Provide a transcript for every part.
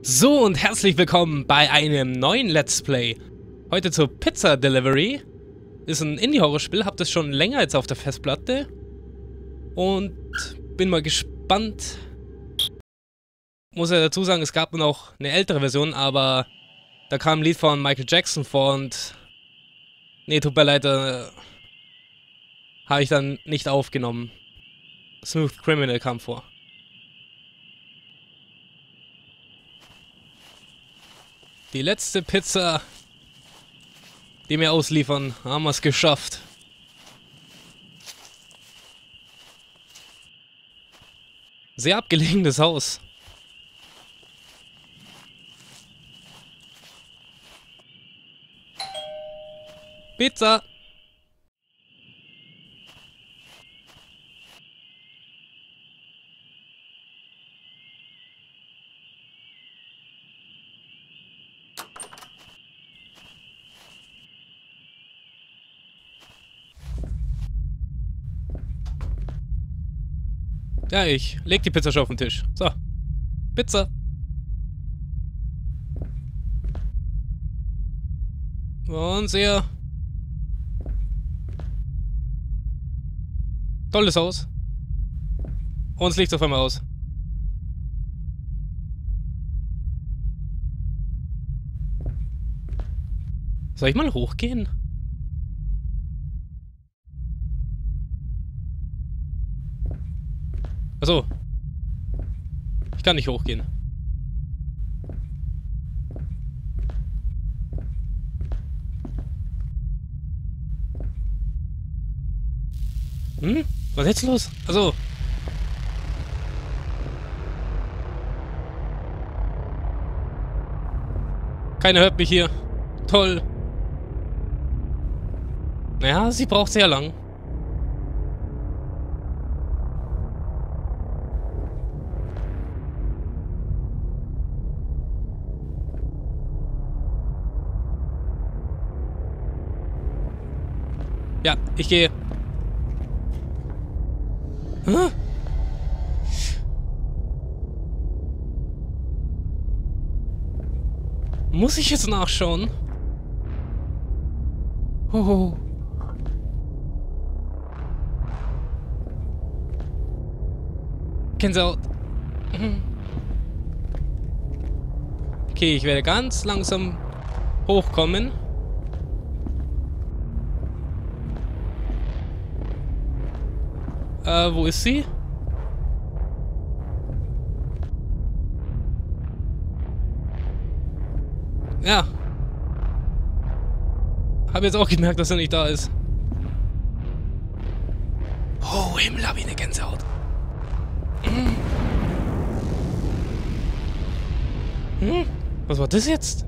So und herzlich willkommen bei einem neuen Let's Play. Heute zur Pizza Delivery. Ist ein Indie-Horror-Spiel, hab das schon länger jetzt auf der Festplatte. Und bin mal gespannt. Muss ja dazu sagen, es gab noch eine ältere Version, aber da kam ein Lied von Michael Jackson vor und... Nee, tut mir leid, habe ich dann nicht aufgenommen. Smooth Criminal kam vor. Die letzte Pizza, die wir ausliefern, haben wir es geschafft. Sehr abgelegenes Haus. Pizza! Ja, ich leg die Pizza schon auf den Tisch. So. Pizza. Und sehr tolles Haus. Und das Licht auf einmal aus. Soll ich mal hochgehen? Achso. Ich kann nicht hochgehen. Hm? Was ist jetzt los? Achso. Keiner hört mich hier. Toll. Naja, sie braucht sehr lang. Ja, ich gehe. Hä? Muss ich jetzt nachschauen? Oh. Gänsehaut. Okay, ich werde ganz langsam hochkommen. Wo ist sie? Ja. Habe jetzt auch gemerkt, dass er nicht da ist. Oh, Himmel, hab ich eine Gänsehaut. Was war das jetzt?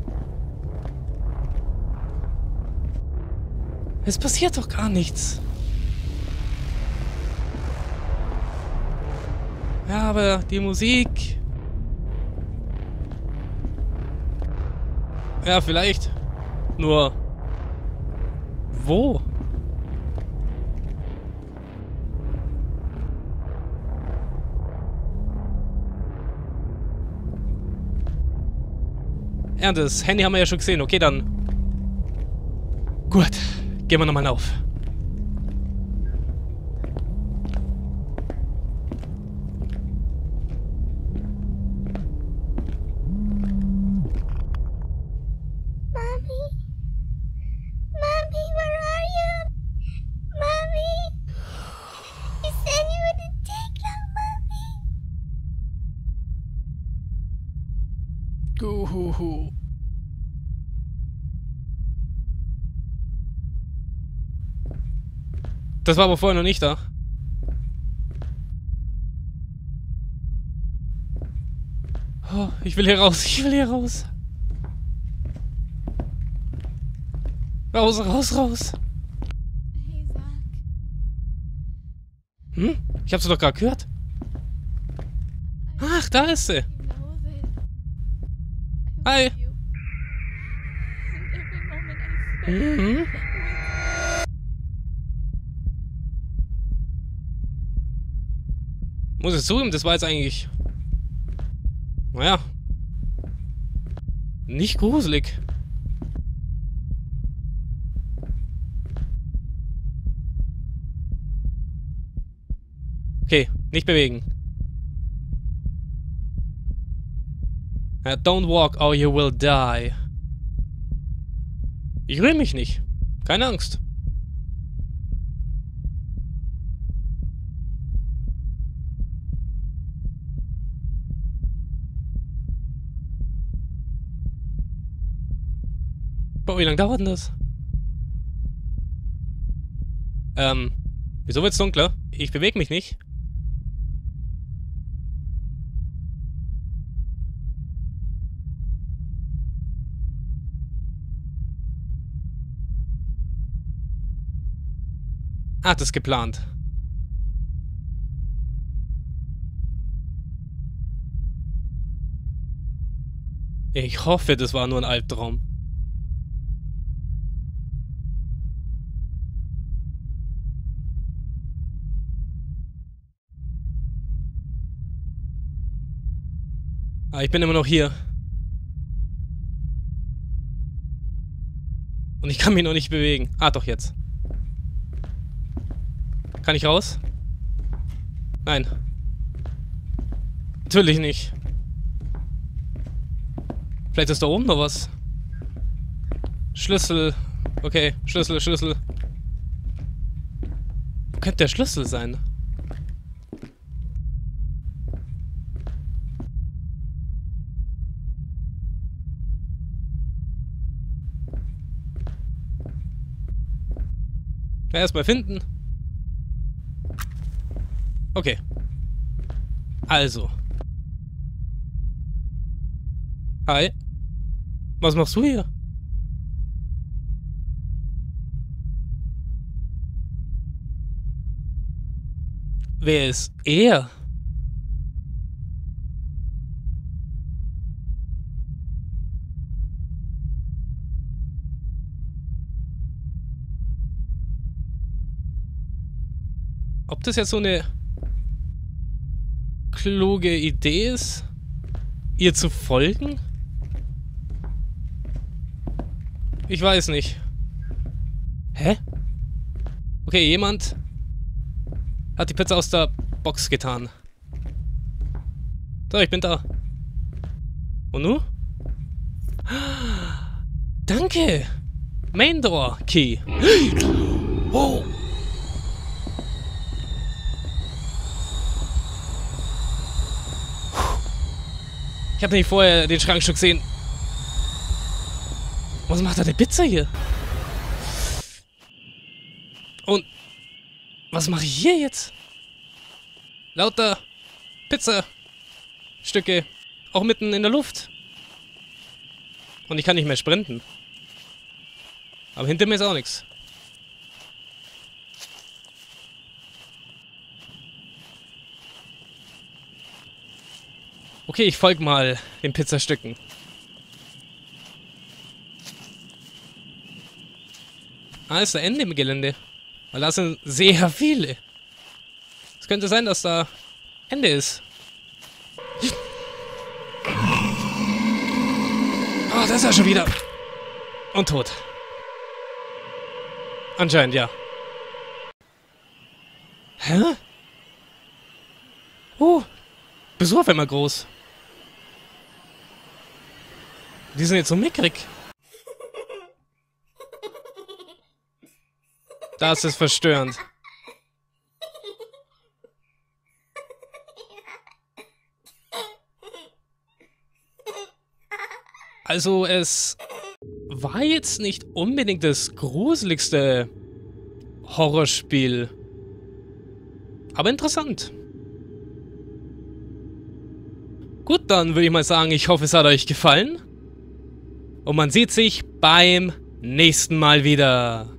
Es passiert doch gar nichts. Ja, aber die Musik... Ja, vielleicht. Nur... Wo? Ja, das Handy haben wir ja schon gesehen. Okay, dann... Gut. Gehen wir nochmal auf. Guhuhu. Das war aber vorher noch nicht da. Oh, ich will hier raus, ich will hier raus. Raus, raus, raus. Hey, Zach. Hm? Ich hab sie doch gerade gehört. Ach, da ist sie. You know that Hi. I love you. And every moment I spend Mhm. with Muss ich zugeben, das war jetzt eigentlich... Naja. Nicht gruselig. Okay, nicht bewegen. Don't walk or you will die. Ich rühre mich nicht. Keine Angst. Boah, wie lange dauert denn das? Wieso wird's dunkler? Ich bewege mich nicht. Ah, das ist geplant. Ich hoffe, das war nur ein Albtraum. Ah, ich bin immer noch hier. Und ich kann mich noch nicht bewegen. Ah, doch jetzt. Kann ich raus? Nein. Natürlich nicht. Vielleicht ist da oben noch was. Schlüssel. Okay, Schlüssel, Schlüssel. Wo könnte der Schlüssel sein? Ja, erstmal finden. Okay. Also. Hi. Was machst du hier? Wer ist er? Ob das jetzt so eine kluge Idee ist, ihr zu folgen? Ich weiß nicht. Hä? Okay, jemand hat die Pizza aus der Box getan. So, ich bin da. Und nu? Danke! Main Door Key. Oh! Ich habe nicht vorher den Schrankstück gesehen. Was macht da der Pizza hier? Und was mache ich hier jetzt? Lauter Pizzastücke. Auch mitten in der Luft. Und ich kann nicht mehr sprinten. Aber hinter mir ist auch nichts. Okay, ich folge mal den Pizzastücken. Ah, ist da Ende im Gelände. Weil da sind sehr viele. Es könnte sein, dass da Ende ist. Ah, da ist er schon wieder. Und tot. Anscheinend, ja. Hä? Besuch auf einmal groß. Die sind jetzt so mickrig. Das ist verstörend. Also es war jetzt nicht unbedingt das gruseligste Horrorspiel. Aber interessant. Gut, dann würde ich mal sagen, ich hoffe, es hat euch gefallen. Und man sieht sich beim nächsten Mal wieder.